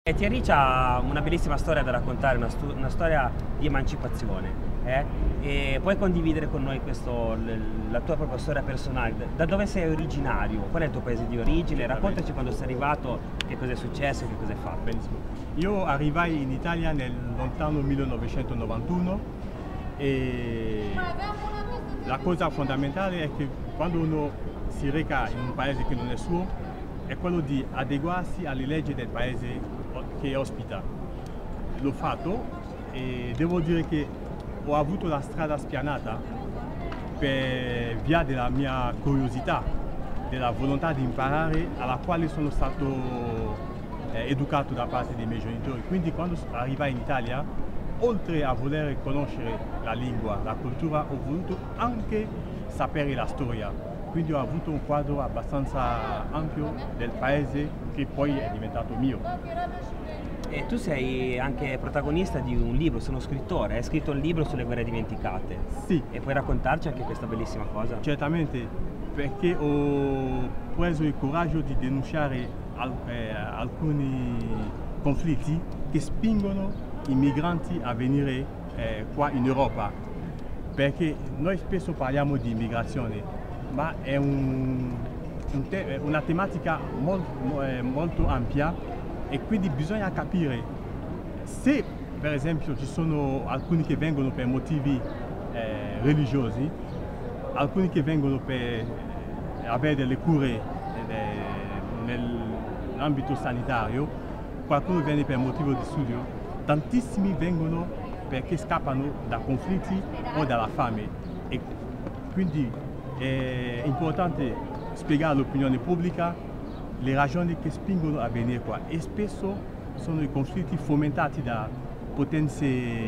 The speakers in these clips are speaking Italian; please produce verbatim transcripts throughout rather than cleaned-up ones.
E Thierry ha una bellissima storia da raccontare, una, una storia di emancipazione. Eh? E puoi condividere con noi questo, la tua propria storia personale? Da dove sei originario? Qual è il tuo paese di origine? Raccontaci quando sei arrivato, che cosa è successo, che cosa hai fatto. Benissimo. Io arrivai in Italia nel lontano millenovecentonovantuno e la cosa fondamentale è che quando uno si reca in un paese che non è suo è quello di adeguarsi alle leggi del paese che ospita. L'ho fatto e devo dire che ho avuto la strada spianata per via della mia curiosità, della volontà di imparare alla quale sono stato eh, educato da parte dei miei genitori. Quindi quando arrivai in Italia, oltre a voler conoscere la lingua, la cultura, ho voluto anche sapere la storia. Quindi ho avuto un quadro abbastanza ampio del paese che poi è diventato mio. E tu sei anche protagonista di un libro, sei uno scrittore, hai scritto un libro sulle guerre dimenticate. Sì. E puoi raccontarci anche questa bellissima cosa? Certamente, perché ho preso il coraggio di denunciare al, eh, alcuni conflitti che spingono i migranti a venire eh, qua in Europa. Perché noi spesso parliamo di immigrazione, ma è un, un te una tematica molto, eh, molto ampia e quindi bisogna capire se per esempio ci sono alcuni che vengono per motivi eh, religiosi, alcuni che vengono per avere delle cure eh, nell'ambito sanitario, qualcuno viene per motivo di studio, tantissimi vengono perché scappano da conflitti o dalla fame e quindi è importante spiegare all'opinione pubblica le ragioni che spingono a venire qua e spesso sono i conflitti fomentati da potenze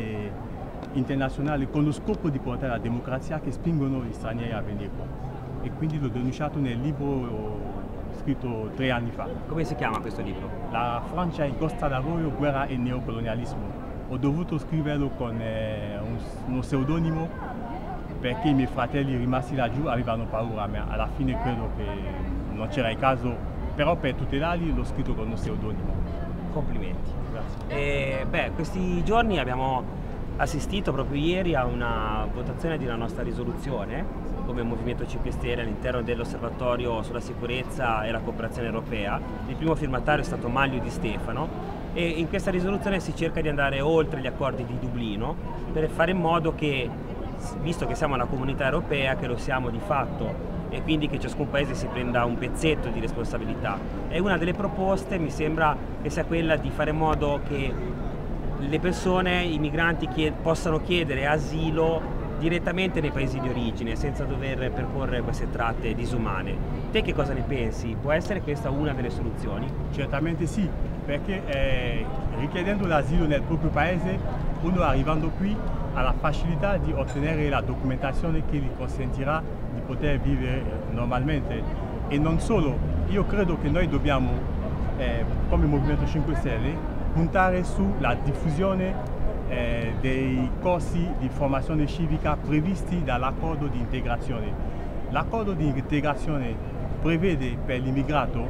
internazionali con lo scopo di portare la democrazia che spingono gli stranieri a venire qua e quindi l'ho denunciato nel libro scritto tre anni fa. Come si chiama questo libro? La Francia in Costa d'Avorio, guerra e neocolonialismo. Ho dovuto scriverlo con eh, un, uno pseudonimo perché i miei fratelli rimasti laggiù avevano paura, ma alla fine credo che non c'era il caso, però per tutelarli l'ho scritto con uno pseudonimo. Complimenti. Grazie. E, beh, questi giorni abbiamo assistito proprio ieri a una votazione di una nostra risoluzione come Movimento cinque Stelle all'interno dell'Osservatorio sulla sicurezza e la cooperazione europea. Il primo firmatario è stato Maglio Di Stefano e in questa risoluzione si cerca di andare oltre gli accordi di Dublino per fare in modo che, visto che siamo una comunità europea, che lo siamo di fatto e quindi che ciascun paese si prenda un pezzetto di responsabilità. E una delle proposte mi sembra che sia quella di fare in modo che le persone, i migranti chied- possano chiedere asilo direttamente nei paesi di origine senza dover percorrere queste tratte disumane. Te che cosa ne pensi? Può essere questa una delle soluzioni? Certamente sì, perché eh, richiedendo l'asilo nel proprio paese, uno arrivando qui ha la facilità di ottenere la documentazione che gli consentirà di poter vivere normalmente. E non solo, io credo che noi dobbiamo, eh, come Movimento cinque Stelle, puntare sulla diffusione eh, dei corsi di formazione civica previsti dall'accordo di integrazione. L'accordo di integrazione prevede per l'immigrato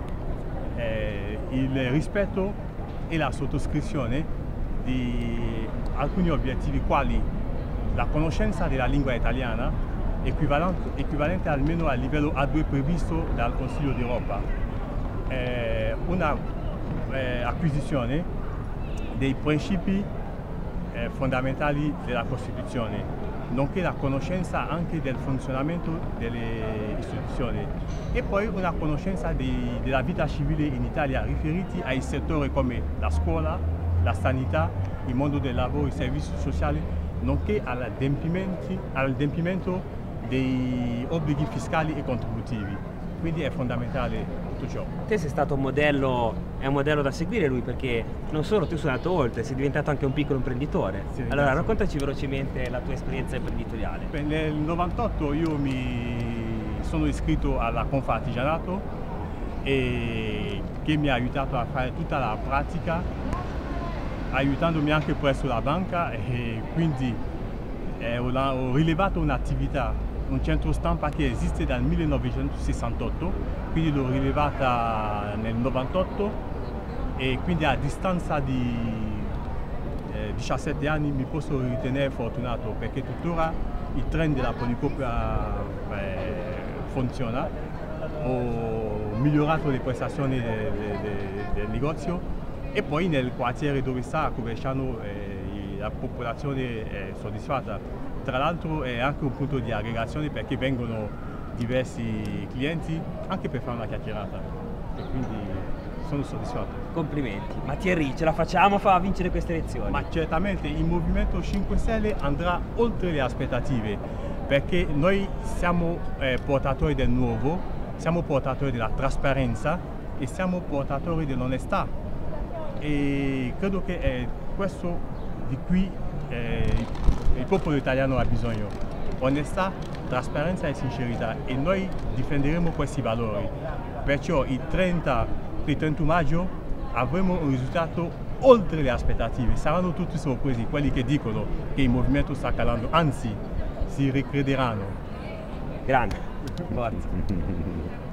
eh, il rispetto e la sottoscrizione di alcuni obiettivi quali la conoscenza della lingua italiana equivalente, equivalente almeno al livello A due previsto dal Consiglio d'Europa, eh, una eh, acquisizione dei principi eh, fondamentali della Costituzione, nonché la conoscenza anche del funzionamento delle istituzioni e poi una conoscenza di, della vita civile in Italia riferiti ai settori come la scuola, la sanità, il mondo del lavoro, i servizi sociali, nonché all'adempimento dei obblighi fiscali e contributivi. Quindi è fondamentale tutto ciò. Te sei stato un modello, è un modello da seguire lui, perché non solo tu sei andato oltre, sei diventato anche un piccolo imprenditore. Sì, allora grazie. Raccontaci velocemente la tua esperienza imprenditoriale. Beh, nel novantotto io mi sono iscritto alla Confartigianato e che mi ha aiutato a fare tutta la pratica, aiutandomi anche presso la banca e quindi eh, ho, ho rilevato un'attività, un centro stampa che esiste dal millenovecentosessantotto, quindi l'ho rilevata nel novantotto e quindi a distanza di eh, diciassette anni mi posso ritenere fortunato perché tuttora il trend della Polycoop eh, funziona. Ho migliorato le prestazioni del, del, del negozio e poi nel quartiere dove sta a Coverciano eh, la popolazione è soddisfatta. Tra l'altro è anche un punto di aggregazione perché vengono diversi clienti anche per fare una chiacchierata e quindi sono soddisfatto. Complimenti. Ma Thierry, ce la facciamo a far vincere queste elezioni? Ma certamente il Movimento cinque Stelle andrà oltre le aspettative perché noi siamo eh, portatori del nuovo, siamo portatori della trasparenza e siamo portatori dell'onestà e credo che è questo di cui eh, il popolo italiano ha bisogno. Onestà, trasparenza e sincerità e noi difenderemo questi valori. Perciò il trenta e trentuno maggio avremo un risultato oltre le aspettative. Saranno tutti sorpresi quelli che dicono che il movimento sta calando, anzi si ricrederanno. Grande, forza.